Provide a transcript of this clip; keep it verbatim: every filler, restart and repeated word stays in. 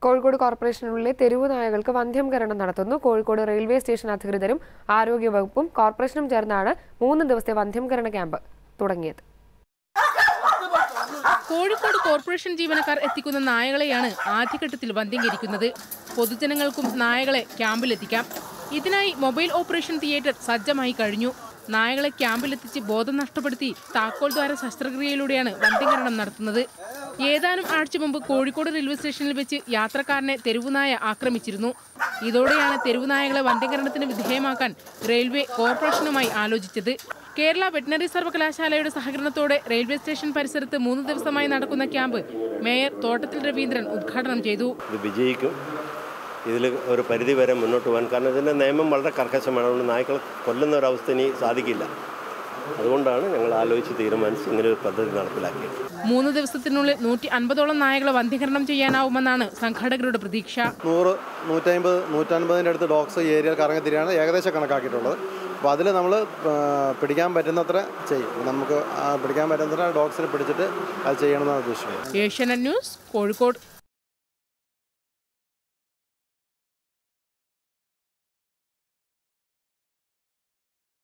കോഴിക്കോട് കോർപ്പറേഷനുള്ളിലെ തെരുവു നായകൾക്ക് വന്ധ്യംകരണം നടത്തുന്നു. Kozhikode railway station അധികൃതരും ആരോഗ്യവകുപ്പും കോർപ്പറേഷനും ചേർന്നാണ് മൂന്ന് ദിവസത്തെ വന്ധ്യംകരണ ക്യാമ്പ് തുടങ്ങിയത്. കോഴിക്കോട് കോർപ്പറേഷൻ ജീവനക്കാർ എത്തിക്കുന്ന നായകളെയാണ് ആദ്യഘട്ടത്തിൽ വന്ധ്യംകരിക്കുന്നത്. പൊതുജനങ്ങൾക്കും നായകളെ ക്യാമ്പിലെത്തിക്കാം. ഇതിനായി മൊബൈൽ ഓപ്പറേഷൻ തിയേറ്റർ സജ്ജമായി കഴിഞ്ഞു. നായകളെ ക്യാമ്പിലെത്തിച്ച് ബോധം നഷ്ടപ്പെടുത്തി താക്കോൽ ദ്വാര ശസ്ത്രക്രിയയിലൂടെയാണ് വന്ധ്യംകരണം നടത്തുന്നത്. ഏതാനും ആഴ്ച മുമ്പ് കോഴിക്കോട് റെയിൽവേ സ്റ്റേഷനിൽ വെച്ച് യാത്രക്കാരനെ തെരുവുനായ ആക്രമിച്ചിരുന്നു. ഇതോടെയാണ് തെരുവുനായകളെ വന്ധ്യംകരണത്തിന് വിധേയമാക്കാൻ റെയിൽവേ കോർപ്പറേഷനുമായി ആലോചിച്ചത്. കേരള വെറ്റിനറി സർവകലാശാലയുടെ സഹകരണത്തോടെ റെയിൽവേ സ്റ്റേഷൻ പരിസരത്ത് മൂന്ന് ദിവസമായി നടക്കുന്ന ക്യാമ്പ് മേയർ തോട്ടത്തിൽ രവീന്ദ്രൻ ഉദ്ഘാടനം ചെയ്തു. ഇതിൽ ഒരു പരിധി വരെ മുന്നോട്ട് പോകാൻ, കാരണം ഇതിൻ്റെ നിയമം വളരെ കർക്കശമാണ്. അതുകൊണ്ട് നായ്ക്കളെ കൊല്ലുന്ന ഒരവസ്ഥ ഇനി സാധിക്കില്ല. അതുകൊണ്ടാണ് ഞങ്ങൾ ആലോചിച്ച് തീരുമാനിച്ച് ഇങ്ങനെ ഒരു പദ്ധതി നടപ്പിലാക്കിയത്. മൂന്ന് ദിവസത്തിനുള്ളിൽ നൂറ്റി അൻപതോളം നായകളെ വന്ധ്യംകരണം ചെയ്യാനാവുമെന്നാണ് സംഘാടകരുടെ പ്രതീക്ഷ. നൂറ് നൂറ്റമ്പത് നൂറ്റൻപതിൻ്റെ അടുത്ത് ഡോഗ്സ് ഈ ഏരിയയിൽ കറങ്ങി തിരിയാണ് ഏകദേശം കണക്കാക്കിയിട്ടുള്ളത്. അപ്പോൾ അതിൽ നമ്മൾ പിടിക്കാൻ പറ്റുന്നത്ര ചെയ്യും. നമുക്ക് പിടിക്കാൻ പറ്റുന്നത്ര ഡോഗ്സിനെ പിടിച്ചിട്ട് അത് ചെയ്യണമെന്നാണ് ഉദ്ദേശിക്കുന്നത്. ഏഷ്യാനെറ്റ് ന്യൂസ്, കോഴിക്കോട്.